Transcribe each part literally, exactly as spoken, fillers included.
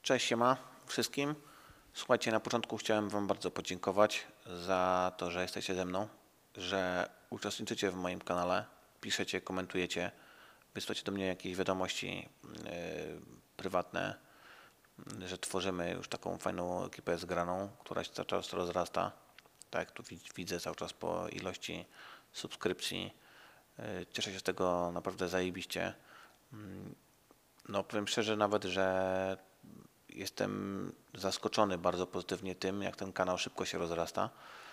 Cześć, siema wszystkim. Słuchajcie, na początku chciałem Wam bardzo podziękować za to, że jesteście ze mną, że uczestniczycie w moim kanale, piszecie, komentujecie, wysyłacie do mnie jakieś wiadomości yy, prywatne, że tworzymy już taką fajną ekipę zgraną, która się cały czas rozrasta. Tak jak tu widzę cały czas po ilości subskrypcji. Yy, cieszę się z tego naprawdę zajebiście. Yy, no powiem szczerze nawet, że jestem zaskoczony bardzo pozytywnie tym, jak ten kanał szybko się rozrasta.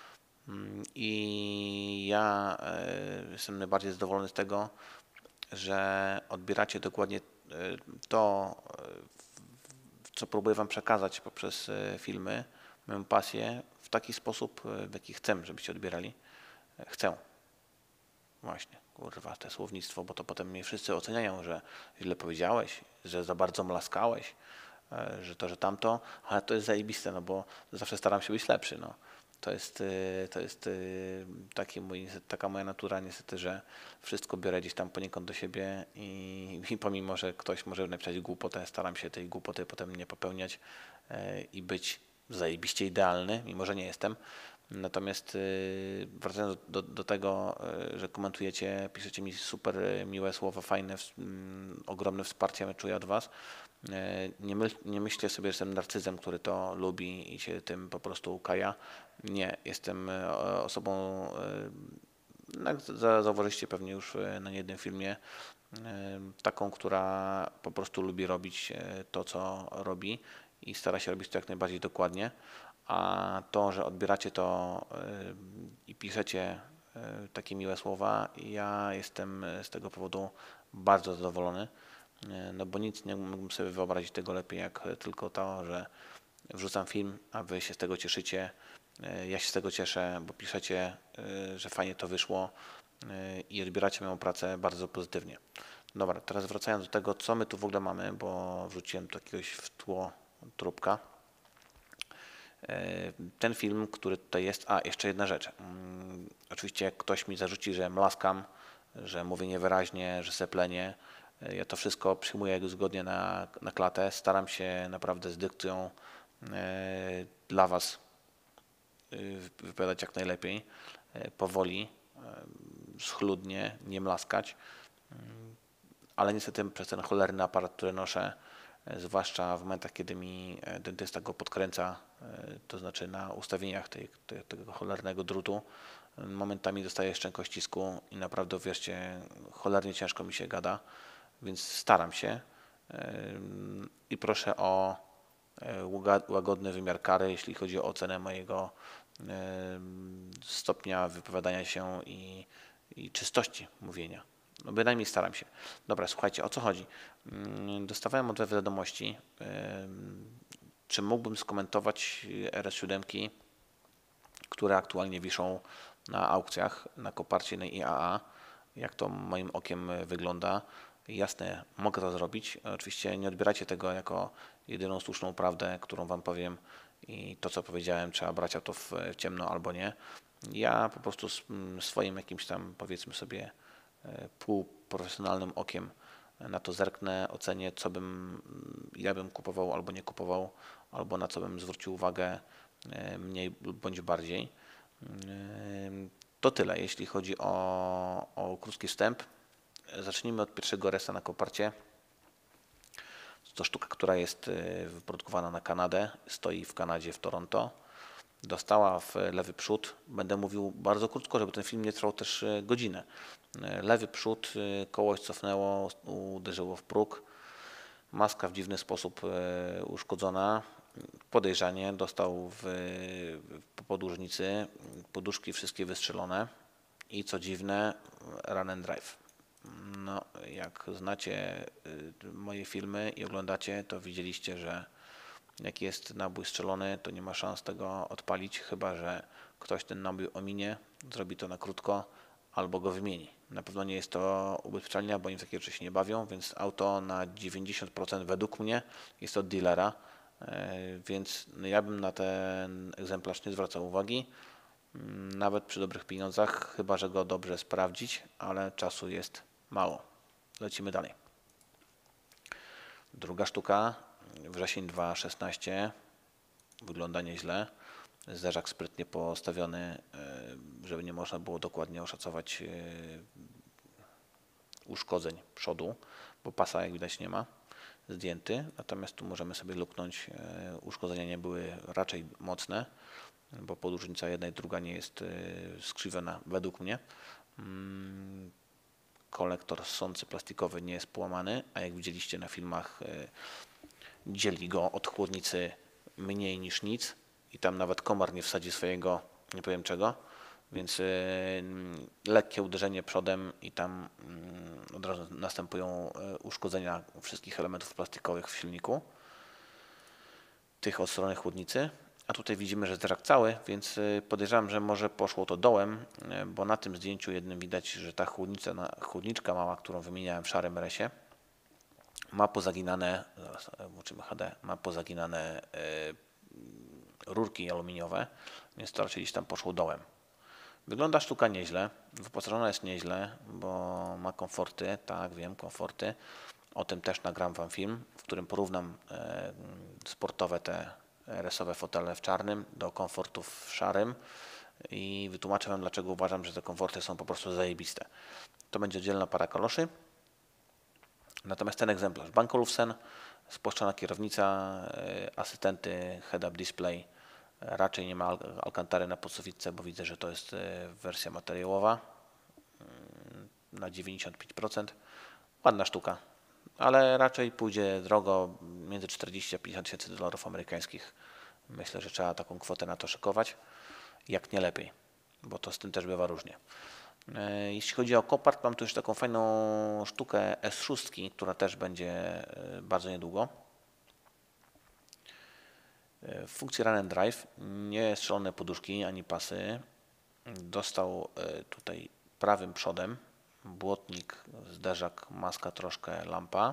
I ja jestem najbardziej zadowolony z tego, że odbieracie dokładnie to, co próbuję Wam przekazać poprzez filmy, moją pasję w taki sposób, w jaki chcę, żebyście odbierali. Chcę. Właśnie, kurwa, te słownictwo, bo to potem mnie wszyscy oceniają, że źle powiedziałeś, że za bardzo mlaskałeś, że to, że tamto, ale to jest zajebiste, no bo zawsze staram się być lepszy, no. To jest, to jest taki mój, taka moja natura niestety, że wszystko biorę gdzieś tam poniekąd do siebie i, i pomimo, że ktoś może napisać głupotę, staram się tej głupoty potem nie popełniać i być zajebiście idealny, mimo że nie jestem. Natomiast wracając do, do tego, że komentujecie, piszecie mi super miłe słowa, fajne, ogromne wsparcie czuję od Was. Nie, my, nie myślcie sobie, że jestem narcyzem, który to lubi i się tym po prostu ukaja. Nie, jestem osobą, jak zauważyliście pewnie już na jednym filmie, taką, która po prostu lubi robić to, co robi i stara się robić to jak najbardziej dokładnie. A to, że odbieracie to i piszecie takie miłe słowa, ja jestem z tego powodu bardzo zadowolony, no bo nic nie mógłbym sobie wyobrazić tego lepiej, jak tylko to, że wrzucam film, a Wy się z tego cieszycie. Ja się z tego cieszę, bo piszecie, że fajnie to wyszło i odbieracie moją pracę bardzo pozytywnie. Dobra, teraz wracając do tego, co my tu w ogóle mamy, bo wrzuciłem tu jakiegoś w tło trupka. Ten film, który tutaj jest, a jeszcze jedna rzecz. Oczywiście jak ktoś mi zarzuci, że mlaskam, że mówię niewyraźnie, że seplenię, ja to wszystko przyjmuję zgodnie na, na klatę. Staram się naprawdę z dykcją dla Was wypowiadać jak najlepiej, powoli, schludnie, nie mlaskać, ale niestety przez ten cholerny aparat, który noszę, zwłaszcza w momentach, kiedy mi dentysta go podkręca, to znaczy na ustawieniach tej, tej, tego cholernego drutu, momentami dostaję szczękościsku i naprawdę, wierzcie, cholernie ciężko mi się gada, więc staram się i proszę o łagodny wymiar kary, jeśli chodzi o ocenę mojego stopnia wypowiadania się i, i czystości mówienia. No bynajmniej staram się. Dobra, słuchajcie, o co chodzi? Dostawałem od Was wiadomości, czy mógłbym skomentować R S siedem, które aktualnie wiszą na aukcjach na Koparcie, na I A A, jak to moim okiem wygląda. Jasne, mogę to zrobić. Oczywiście nie odbierajcie tego jako jedyną słuszną prawdę, którą Wam powiem i to, co powiedziałem, trzeba brać to w ciemno albo nie. Ja po prostu swoim jakimś tam, powiedzmy sobie, półprofesjonalnym okiem na to zerknę, ocenię, co bym, ja bym kupował albo nie kupował, albo na co bym zwrócił uwagę mniej bądź bardziej. To tyle, jeśli chodzi o, o krótki wstęp. Zacznijmy od pierwszego resa na Koparcie. To sztuka, która jest wyprodukowana na Kanadę, stoi w Kanadzie, w Toronto. Dostała w lewy przód. Będę mówił bardzo krótko, żeby ten film nie trwał też godzinę. Lewy przód, koło cofnęło, uderzyło w próg. Maska w dziwny sposób uszkodzona. Podejrzanie dostał w, po podłużnicy. Poduszki wszystkie wystrzelone. I co dziwne, run and drive. No, jak znacie moje filmy i oglądacie, to widzieliście, że jak jest nabój strzelony, to nie ma szans tego odpalić, chyba że ktoś ten nabój ominie, zrobi to na krótko albo go wymieni. Na pewno nie jest to ubezpieczalnia, bo oni w takie rzeczy się nie bawią, więc auto na dziewięćdziesiąt procent według mnie jest od dealera, więc ja bym na ten egzemplarz nie zwracał uwagi, nawet przy dobrych pieniądzach, chyba że go dobrze sprawdzić, ale czasu jest mało. Lecimy dalej. Druga sztuka, wrzesień dwa tysiące szesnaście, wygląda nieźle. Zderzak sprytnie postawiony, żeby nie można było dokładnie oszacować uszkodzeń przodu, bo pasa jak widać nie ma, zdjęty. Natomiast tu możemy sobie luknąć, uszkodzenia nie były raczej mocne, bo podłużnica jedna i druga nie jest skrzywiona według mnie. Kolektor ssący plastikowy nie jest połamany, a jak widzieliście na filmach, dzieli go od chłodnicy mniej niż nic i tam nawet komar nie wsadzi swojego, nie powiem czego, więc lekkie uderzenie przodem i tam od razu następują uszkodzenia wszystkich elementów plastikowych w silniku, tych od strony chłodnicy. A tutaj widzimy, że zderzak cały, więc podejrzewam, że może poszło to dołem, bo na tym zdjęciu jednym widać, że ta chłodnica, chłodniczka mała, którą wymieniałem w szarym resie, ma pozaginane, zaraz włączymy H D, ma pozaginane rurki aluminiowe, więc to raczej gdzieś tam poszło dołem. Wygląda sztuka nieźle, wyposażona jest nieźle, bo ma komforty, tak wiem, komforty. O tym też nagram Wam film, w którym porównam sportowe te R S-owe fotele w czarnym do komfortów w szarym i wytłumaczę Wam, dlaczego uważam, że te komforty są po prostu zajebiste. To będzie oddzielna para kaloszy. Natomiast ten egzemplarz, Bank Olufsen, spłaszczona kierownica, asystenty, head-up display, raczej nie ma alkantary na podsufitce, bo widzę, że to jest wersja materiałowa na dziewięćdziesiąt pięć procent. Ładna sztuka, ale raczej pójdzie drogo, między czterdzieści a pięćdziesiąt tysięcy dolarów amerykańskich. Myślę, że trzeba taką kwotę na to szykować, jak nie lepiej, bo to z tym też bywa różnie. Jeśli chodzi o Copart, mam tu już taką fajną sztukę S sześć, która też będzie bardzo niedługo. W funkcji Run and Drive, nie strzelone poduszki ani pasy. Dostał tutaj prawym przodem błotnik, zderzak, maska troszkę, lampa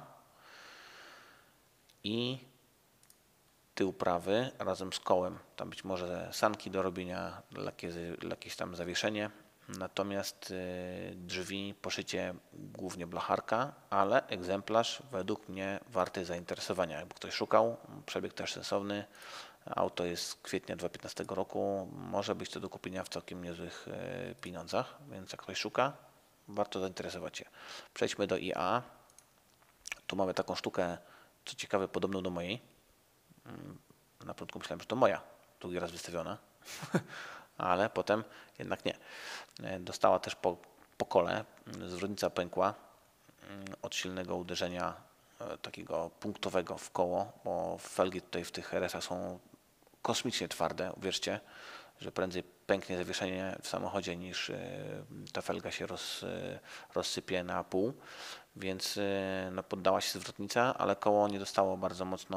i tył prawy razem z kołem. Tam być może sanki do robienia, jakieś tam zawieszenie. Natomiast drzwi, poszycie głównie blacharka, ale egzemplarz według mnie warty zainteresowania. Jakby ktoś szukał, przebieg też sensowny. Auto jest z kwietnia dwa tysiące piętnastego roku. Może być to do kupienia w całkiem niezłych pieniądzach, więc jak ktoś szuka, warto zainteresować się. Przejdźmy do I A. Tu mamy taką sztukę, co ciekawe, podobną do mojej. Na początku myślałem, że to moja, drugi raz wystawiona, ale potem jednak nie. Dostała też po, po kole, zwrotnica pękła od silnego uderzenia takiego punktowego w koło, bo felgi tutaj w tych R S-ach są kosmicznie twarde, uwierzcie, że prędzej pęknie zawieszenie w samochodzie niż ta felga się roz, rozsypie na pół, więc no, poddała się zwrotnica, ale koło nie dostało bardzo mocno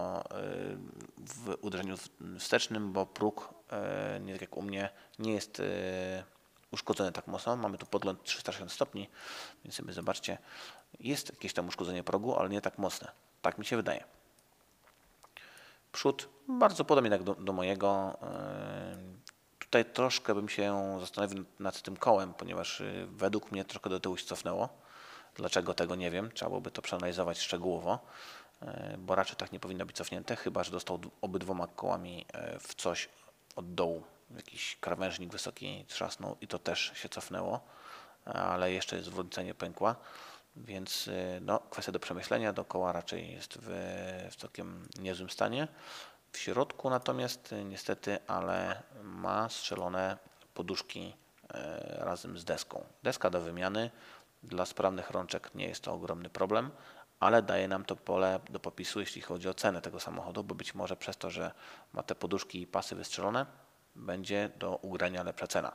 w uderzeniu wstecznym, bo próg, nie tak jak u mnie, nie jest uszkodzony tak mocno. Mamy tu podgląd trzysta sześćdziesiąt stopni, więc sobie zobaczcie, jest jakieś tam uszkodzenie progu, ale nie tak mocne. Tak mi się wydaje. Przód bardzo podobnie jak do, do mojego. Tutaj troszkę bym się zastanowił nad tym kołem, ponieważ według mnie troszkę do tyłu się cofnęło. Dlaczego tego nie wiem, trzeba byłoby to przeanalizować szczegółowo, bo raczej tak nie powinno być cofnięte, chyba że dostał obydwoma kołami w coś od dołu. Jakiś krawężnik wysoki trzasnął i to też się cofnęło, ale jeszcze jest zwrotnica nie pękła, więc no, kwestia do przemyślenia, do koła raczej jest w, w całkiem niezłym stanie. W środku natomiast niestety, ale ma strzelone poduszki razem z deską. Deska do wymiany, dla sprawnych rączek nie jest to ogromny problem, ale daje nam to pole do popisu, jeśli chodzi o cenę tego samochodu, bo być może przez to, że ma te poduszki i pasy wystrzelone, będzie do ugrania lepsza cena.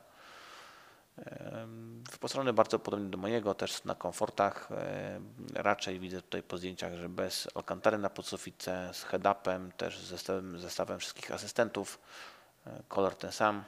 Wyposażony bardzo podobnie do mojego, też na komfortach. Raczej widzę tutaj po zdjęciach, że bez alkantary na podsufitce, z head-upem, też z zestawem, zestawem wszystkich asystentów. Kolor ten sam.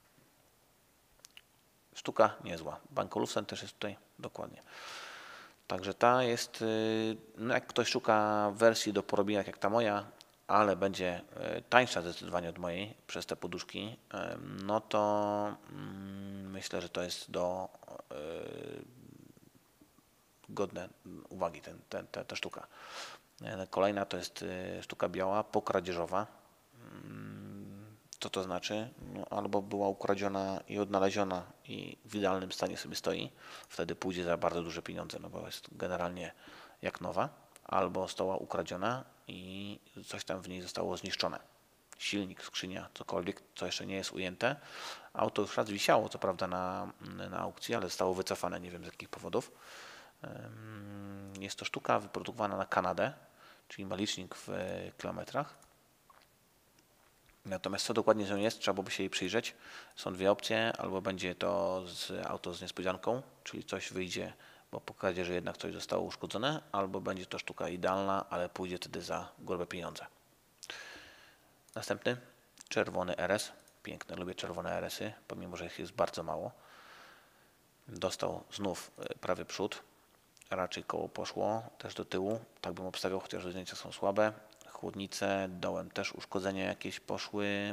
Sztuka niezła. Bank Olufsen też jest tutaj dokładnie. Także ta jest, no jak ktoś szuka wersji do porobienia jak ta moja, ale będzie tańsza zdecydowanie od mojej przez te poduszki, no to myślę, że to jest do godne uwagi ten, ten, ta, ta sztuka. Kolejna to jest sztuka biała, pokradzieżowa. Co to znaczy? No, albo była ukradziona i odnaleziona i w idealnym stanie sobie stoi, wtedy pójdzie za bardzo duże pieniądze, no bo jest generalnie jak nowa, albo została ukradziona i coś tam w niej zostało zniszczone. Silnik, skrzynia, cokolwiek, co jeszcze nie jest ujęte. Auto już raz wisiało, co prawda na, na aukcji, ale zostało wycofane, nie wiem z jakich powodów. Jest to sztuka wyprodukowana na Kanadę, czyli ma licznik w kilometrach. Natomiast co dokładnie z nią jest, trzeba byłoby się jej przyjrzeć. Są dwie opcje, albo będzie to z auto z niespodzianką, czyli coś wyjdzie, bo pokaże, że jednak coś zostało uszkodzone, albo będzie to sztuka idealna, ale pójdzie wtedy za grube pieniądze. Następny, czerwony R S. Piękne, lubię czerwone R S y, pomimo że ich jest bardzo mało. Dostał znów prawy przód, raczej koło poszło, też do tyłu, tak bym obstawiał, chociaż zdjęcia są słabe. Chłodnice, dołem też uszkodzenia jakieś poszły,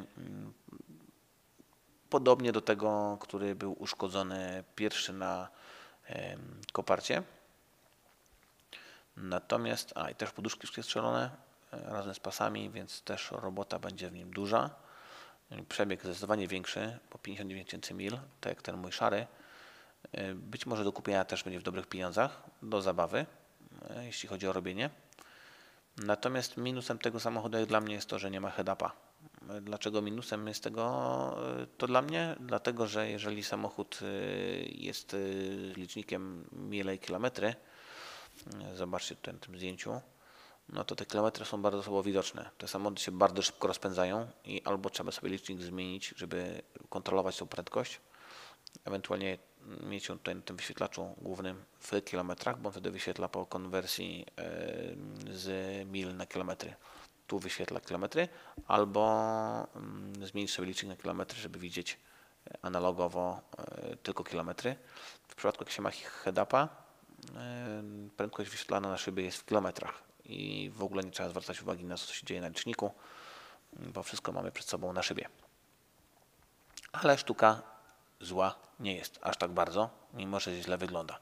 podobnie do tego, który był uszkodzony pierwszy na koparcie. Natomiast, a i też poduszki wszystkie strzelone razem z pasami, więc też robota będzie w nim duża. Przebieg zdecydowanie większy, po pięćdziesiąt dziewięć tysięcy mil, tak jak ten mój szary. Być może do kupienia też będzie w dobrych pieniądzach, do zabawy, jeśli chodzi o robienie. Natomiast minusem tego samochodu jak dla mnie jest to, że nie ma head-upa. Dlaczego minusem jest tego to dla mnie? Dlatego, że jeżeli samochód jest licznikiem mile i kilometry, zobaczcie tutaj na tym zdjęciu, no to te kilometry są bardzo słabo widoczne. Te samochody się bardzo szybko rozpędzają i albo trzeba sobie licznik zmienić, żeby kontrolować tą prędkość, ewentualnie mieć ją tutaj na tym wyświetlaczu głównym w kilometrach, bo on wtedy wyświetla po konwersji z mil na kilometry. Tu wyświetla kilometry, albo zmienić sobie licznik na kilometry, żeby widzieć analogowo tylko kilometry. W przypadku jak się ma head-upa, prędkość wyświetlana na szybie jest w kilometrach i w ogóle nie trzeba zwracać uwagi na to, co się dzieje na liczniku, bo wszystko mamy przed sobą na szybie. Ale sztuka zła nie jest aż tak bardzo, mimo że źle wygląda.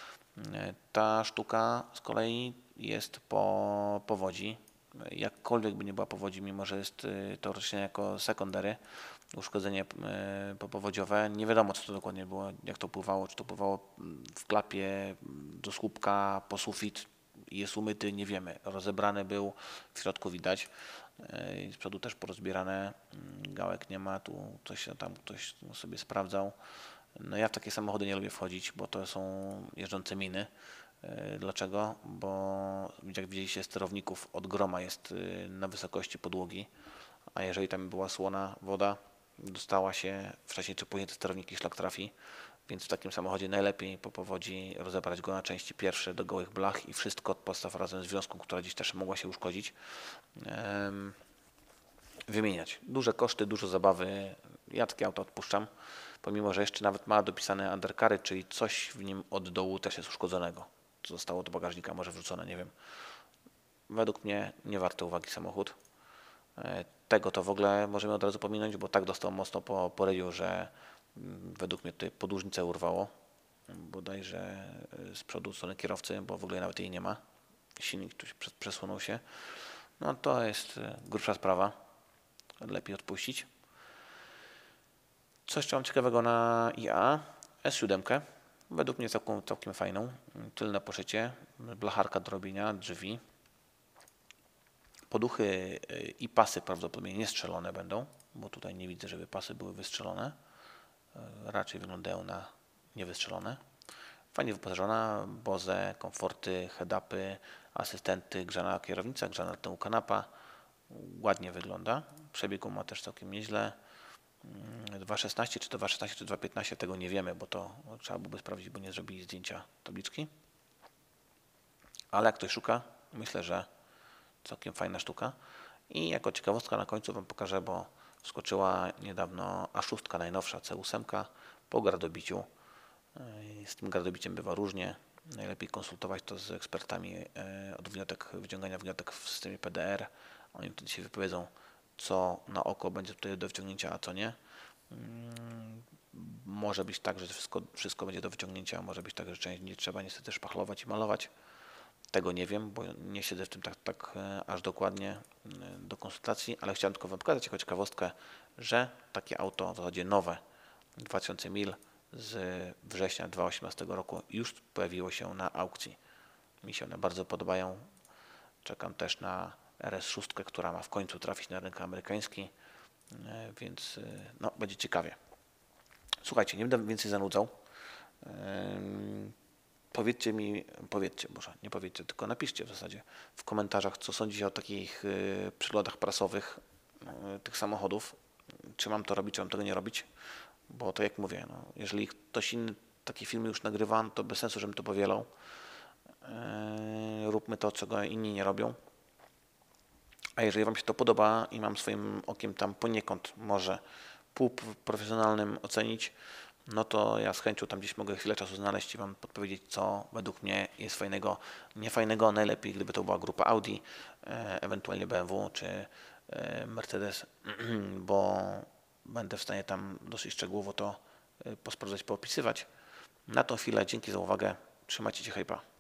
Ta sztuka z kolei jest po powodzi. Jakkolwiek by nie była powodzi, mimo że jest teoretycznie jako secondary, uszkodzenie popowodziowe, nie wiadomo co to dokładnie było, jak to pływało, czy to pływało w klapie do słupka, po sufit, jest umyty, nie wiemy. Rozebrany był, w środku widać. Z przodu też porozbierane, gałek nie ma, tu coś tam ktoś sobie sprawdzał. No ja w takie samochody nie lubię wchodzić, bo to są jeżdżące miny. Dlaczego? Bo jak widzieliście, sterowników od groma jest na wysokości podłogi, a jeżeli tam była słona woda, dostała się wcześniej czy później te sterowniki szlak trafi, więc w takim samochodzie najlepiej po powodzi rozebrać go na części pierwsze do gołych blach i wszystko od podstaw razem z wiązką, która gdzieś też mogła się uszkodzić, wymieniać. Duże koszty, dużo zabawy. Ja takie auto odpuszczam, pomimo że jeszcze nawet ma dopisane undercarry, czyli coś w nim od dołu też jest uszkodzonego. Co zostało do bagażnika, może wrzucone, nie wiem. Według mnie nie warto uwagi samochód. Tego to w ogóle możemy od razu pominąć, bo tak dostał mocno po, po ryju, że według mnie tutaj podłużnicę urwało. Bodajże z przodu strony kierowcy, bo w ogóle nawet jej nie ma. Silnik tu się przesunął się. No to jest grubsza sprawa. Lepiej odpuścić. Co jeszcze mam ciekawego na I A? S siedem. Według mnie całkiem, całkiem fajną. Tylne poszycie, blacharka do robienia, drzwi. Poduchy i pasy prawdopodobnie niestrzelone będą, bo tutaj nie widzę, żeby pasy były wystrzelone. Raczej wyglądają na niewystrzelone. Fajnie wyposażona, Bose, komforty, head-upy, asystenty, grzana kierownica, grzana tyłu kanapa. Ładnie wygląda. Przebiegu ma też całkiem nieźle. dwa szesnaście, czy to dwa szesnaście, czy dwa piętnaście, tego nie wiemy, bo to trzeba byłoby sprawdzić, bo nie zrobili zdjęcia tabliczki. Ale jak ktoś szuka, myślę, że całkiem fajna sztuka. I jako ciekawostka na końcu Wam pokażę, bo wskoczyła niedawno A sześć najnowsza C osiem po gardobiciu. Z tym gardobiciem bywa różnie. Najlepiej konsultować to z ekspertami od wniotek, wyciągania wniotek w systemie P D R. Oni wtedy się wypowiedzą, co na oko będzie tutaj do wyciągnięcia, a co nie. Może być tak, że wszystko, wszystko będzie do wyciągnięcia, może być tak, że część nie trzeba niestety szpachlować i malować. tego nie wiem, bo nie siedzę w tym tak, tak aż dokładnie do konsultacji, ale chciałem tylko wam pokazać jako ciekawostkę, że takie auto, w zasadzie nowe, dwa tysiące mil z września dwa tysiące osiemnastego roku już pojawiło się na aukcji. Mi się one bardzo podobają. Czekam też na R S sześć, która ma w końcu trafić na rynek amerykański, więc no, będzie ciekawie. Słuchajcie, nie będę więcej zanudzał. Powiedzcie mi, powiedzcie, może nie powiedzcie, tylko napiszcie w zasadzie w komentarzach, co sądzicie o takich przyglądach prasowych tych samochodów. Czy mam to robić, czy mam tego nie robić? Bo to jak mówię, no, jeżeli ktoś inny takie filmy już nagrywa, to bez sensu, żebym to powielał. Róbmy to, czego inni nie robią. A jeżeli wam się to podoba i mam swoim okiem tam poniekąd może półprofesjonalnym ocenić, no to ja z chęcią tam gdzieś mogę chwilę czasu znaleźć i wam podpowiedzieć, co według mnie jest fajnego, niefajnego. Najlepiej, gdyby to była grupa Audi, ewentualnie B M W czy Mercedes, bo będę w stanie tam dosyć szczegółowo to posprawdzać, poopisywać. Na tą chwilę dzięki za uwagę. Trzymajcie się, hejpa.